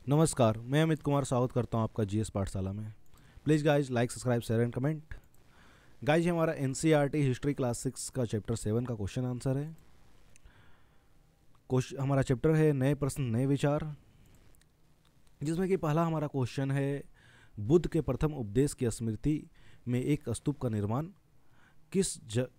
नमस्कार, मैं अमित कुमार स्वागत करता हूं आपका जीएस पाठशाला में। Please guys like subscribe share and comment. Guys ये हमारा एनसीईआरटी हिस्ट्री क्लास 6 का चैप्टर 7 का क्वेश्चन आंसर है। हमारा चैप्टर है नए प्रश्न नए विचार, जिसमें कि पहला हमारा क्वेश्चन है बुद्ध के प्रथम उपदेश की स्मृति में एक स्तूप का निर्माण किस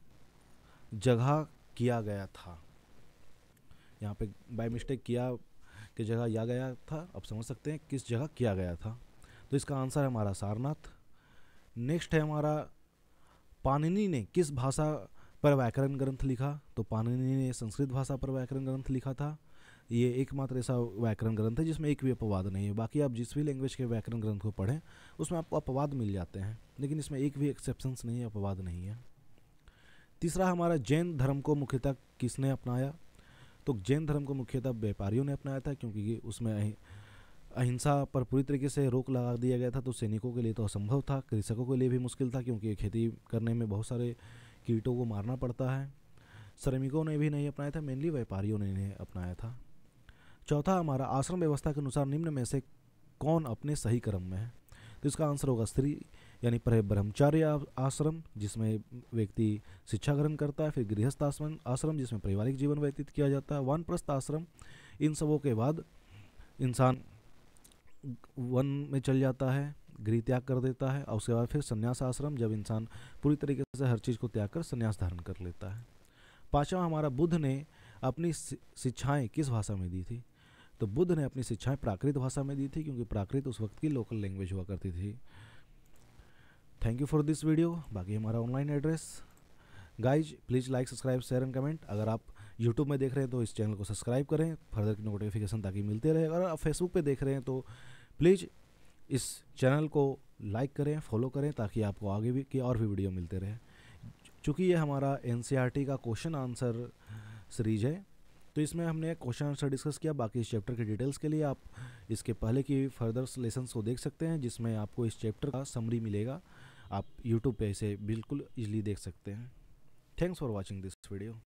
जगह किया गया था। यहाँ पे बाय मिस्टेक किया की जगह या गया था, आप समझ सकते हैं किस जगह किया गया था। तो इसका आंसर है हमारा सारनाथ। नेक्स्ट है हमारा पाणिनि ने किस भाषा पर व्याकरण ग्रंथ लिखा। तो पाणिनि ने संस्कृत भाषा पर व्याकरण ग्रंथ लिखा था। ये एकमात्र ऐसा व्याकरण ग्रंथ है जिसमें एक भी अपवाद नहीं है। बाकी आप जिस भी लैंग्वेज के व्याकरण ग्रंथ को पढ़ें उसमें आपको अपवाद मिल जाते हैं, लेकिन इसमें एक भी एक्सेप्शंस नहीं है, अपवाद नहीं है। तीसरा हमारा जैन धर्म को मुख्यतः किसने अपनाया। तो जैन धर्म को मुख्यतः व्यापारियों ने अपनाया था, क्योंकि उसमें अहिंसा पर पूरी तरीके से रोक लगा दिया गया था। तो सैनिकों के लिए तो असंभव था, कृषकों के लिए भी मुश्किल था, क्योंकि खेती करने में बहुत सारे कीटों को मारना पड़ता है। श्रमिकों ने भी नहीं अपनाया था, मेनली व्यापारियों ने इन्हें अपनाया था। चौथा हमारा आश्रम व्यवस्था के अनुसार निम्न में से कौन अपने सही क्रम में है। तो इसका आंसर होगा स्त्री यानी ब्रह्मचार्य आश्रम, जिसमें व्यक्ति शिक्षा ग्रहण करता है। फिर गृहस्थ आश्रम जिसमें पारिवारिक जीवन व्यतीत किया जाता है। वानप्रस्थ आश्रम, इन सबों के बाद इंसान वन में चल जाता है, गृह त्याग कर देता है। और उसके बाद फिर संन्यास आश्रम, जब इंसान पूरी तरीके से हर चीज़ को त्याग कर संन्यास धारण कर लेता है। पांचवा हमारा बुद्ध ने अपनी शिक्षाएं किस भाषा में दी थी। तो बुद्ध ने अपनी शिक्षाएं प्राकृत भाषा में दी थी, क्योंकि प्राकृत उस वक्त की लोकल लैंग्वेज हुआ करती थी। Thank you for this video. बाकी हमारा online address. Guys please like subscribe share and comment. अगर आप यूट्यूब में देख रहे हैं तो इस चैनल को सब्सक्राइब करें फर्दर की नोटिफिकेशन ताकि मिलते रहे। अगर आप फेसबुक पे देख रहे हैं तो प्लीज़ इस चैनल को लाइक करें, फॉलो करें, ताकि आपको आगे भी की और भी वीडियो मिलते रहे। चूँकि ये हमारा एनसीईआरटी का क्वेश्चन आंसर सीरीज है, तो इसमें हमने क्वेश्चन आंसर डिस्कस किया। बाकी इस चैप्टर के डिटेल्स के लिए आप इसके पहले की फर्दर लेसन्स को देख सकते हैं, जिसमें आपको इस चैप्टर का समरी मिलेगा। आप यूट्यूब पे इसे बिल्कुल ईजिली देख सकते हैं। Thanks for watching this video.